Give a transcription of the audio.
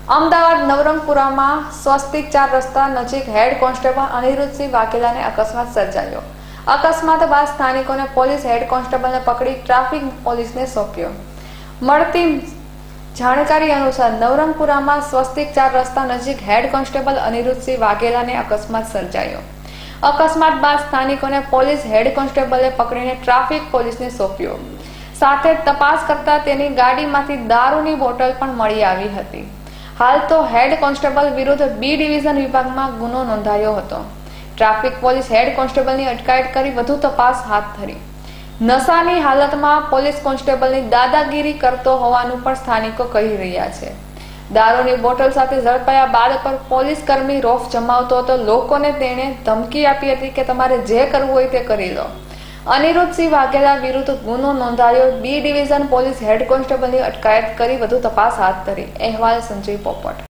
અમદાવાદ નવરંગપુરામાં સ્વસ્તિક 4 રસ્તા નજીક head constable Aniruddhsinh વાઘેલાને અકસ્માત સર્જાયો। અકસ્માત બાદ સ્થાનિકોને પોલીસ હેડ કોન્સ્ટેબલને પકડી ટ્રાફિક પોલીસને સોંપ્યો। મળતી જાણકારી અનુસાર નવરંગપુરામાં સ્વસ્તિક 4 રસ્તા નજીક હેડ કોન્સ્ટેબલ અનિરુદ્ધસિંહ વાઘેલાને અકસ્માત સર્જાયો। અકસ્માત બાદ સ્થાનિકોને પોલીસ હેડ કોન્સ્ટેબલે પકડીને ટ્રાફિક પોલીસને સોંપ્યો। સાથે તપાસ કરતા તેની ગાડીમાંથી દારૂની બોટલ પણ મળી આવી હતી। હાલ તો હેડ કોન્સ્ટેબલ વિરુદ્ધ બી ડિવિઝન વિભાગમાં ગુનો નોંધાયો હતો। ટ્રાફિક પોલીસ હેડ કોન્સ્ટેબલની અટકાયત કરી વધુ તપાસ હાથ ધરી। નશાની હાલતમાં પોલીસ કોન્સ્ટેબલની દાદાગીરી કરતો હોવાનું પણ સ્થાનિકો કહી રહ્યા છે। દારૂની બોટલ સાથે ઝડપાયા બાદ પર પોલીસ કર્મી રોફ જમાવતો હતો। લોકોને તેણે ધમકી આપી હતી કે તમારે જે કરવું હોય તે કરી લો। અનિરુદ્ધસિંહ વાઘેલા વિરુદ્ધ ગુનો નોંધાયો। બી ડિવિઝન પોલીસ હેડ કોન્સ્ટેબલની અટકાયત કરી વધુ તપાસ હાથ ધરી। અહેવાલ સંજય પોપટ।